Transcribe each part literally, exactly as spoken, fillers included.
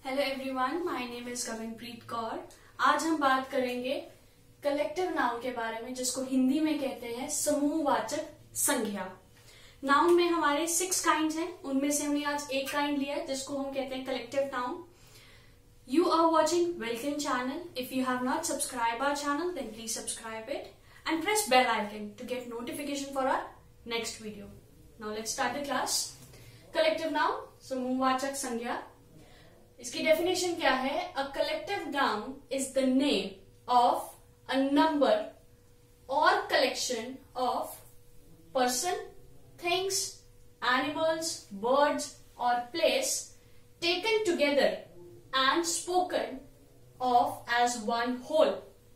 Hello everyone, my name is Kavinpreet Kaur. आज हम बात करेंगे कलेक्टिव नाउन के बारे में, जिसको हिंदी में कहते हैं समूहवाचक संज्ञा। नाउन में हमारे सिक्स काइंड्स हैं, उनमें से हमने आज एक काइंड लिया है जिसको हम कहते हैं collective noun. You are watching Welkin channel. If you have not subscribe our channel then please subscribe it and press bell icon to get notification for our next video. Now let's start the class. Collective noun, समूहवाचक संज्ञा। इसकी definition क्या है? A collective noun is the name of a number और collection of person, things, animals, birds और place taken together and spoken of as one whole.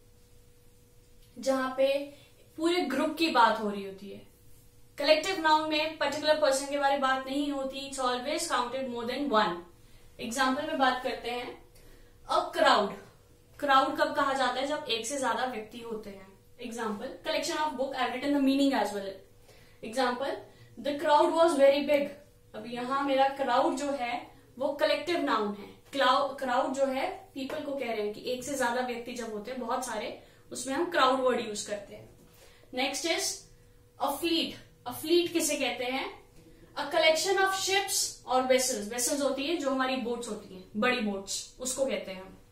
जहां पे पूरे ग्रुप की बात हो रही होती है। कलेक्टिव नाउन में पर्टिकुलर पर्सन के बारे में बात नहीं होती। It's always counted more than one. Example में बात करते हैं, अ क्राउड। क्राउड कब कहा जाता है? जब एक से ज्यादा व्यक्ति होते हैं। Example, collection of book, I written the meaning as well. Example, the crowd was very big. अब यहाँ मेरा क्राउड जो है वो कलेक्टिव नाउन है। क्राउड जो है पीपल को कह रहे हैं कि एक से ज्यादा व्यक्ति जब होते हैं बहुत सारे, उसमें हम क्राउड वर्ड यूज करते हैं। Next is a fleet. A fleet किसे कहते हैं? अ कलेक्शन ऑफ शिप्स और वेसल्स। वेसल्स होती है जो हमारी बोट्स होती हैं, बड़ी बोट्स, उसको कहते हैं हम।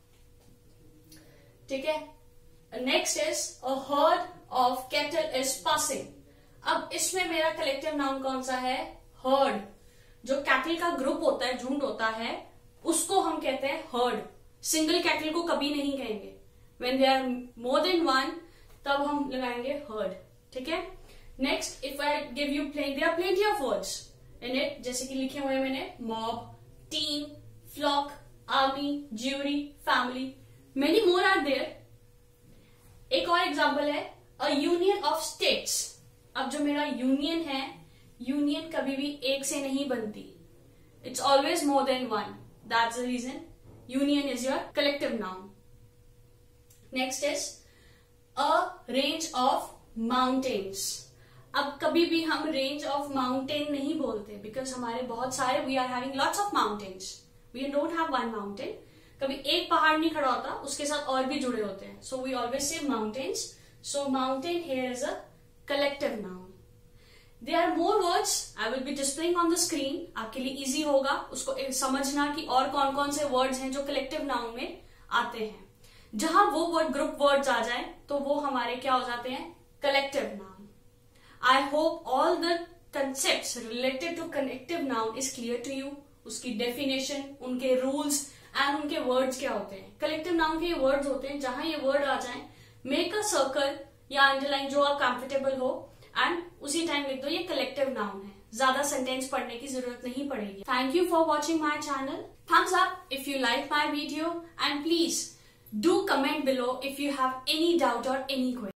ठीक है। Next is a herd of cattle is passing. अब इसमें मेरा कलेक्टिव नाउन कौन सा है? हर्ड। जो कैटल का ग्रुप होता है, झुंड होता है, उसको हम कहते हैं हर्ड। सिंगल कैटल को कभी नहीं कहेंगे। When they are more than one तब हम लगाएंगे हर्ड। ठीक है। Next, if I give you plain, there are plenty of words in it, जैसे कि लिखे हुए मैंने mob, team, flock, army, jury, family, many more are there. एक और एग्जाम्पल है अ यूनियन ऑफ स्टेट्स। अब जो मेरा यूनियन है, यूनियन कभी भी एक से नहीं बनती। It's always more than one. That's the reason union is your collective noun. Next is a range of mountains. अब कभी भी हम रेंज ऑफ माउंटेन नहीं बोलते, बिकॉज हमारे बहुत सारे, we are having lots of mountains, we don't have one mountain. कभी एक पहाड़ नहीं खड़ा होता, उसके साथ और भी जुड़े होते हैं। So we always say mountains. So mountain here is a collective noun. There are more words, I will be displaying on the screen. आपके लिए इजी होगा उसको समझना कि और कौन कौन से वर्ड्स हैं जो कलेक्टिव नाउन में आते हैं। जहां वो वर्ड ग्रुप वर्ड्स आ जाए तो वो हमारे क्या हो जाते हैं? Collective noun. I hope all the concepts related to collective noun is clear to you. उसकी definition, उनके rules and उनके words क्या होते हैं। collective noun के ये words होते हैं, जहां ये word आ जाए make a circle या underline जो आप comfortable हो and उसी टाइम लिख दो ये collective noun है। ज्यादा sentence पढ़ने की जरूरत नहीं पड़ेगी। Thank you for watching my channel. Thumbs up if you like my video and please do comment below if you have any doubt or any question.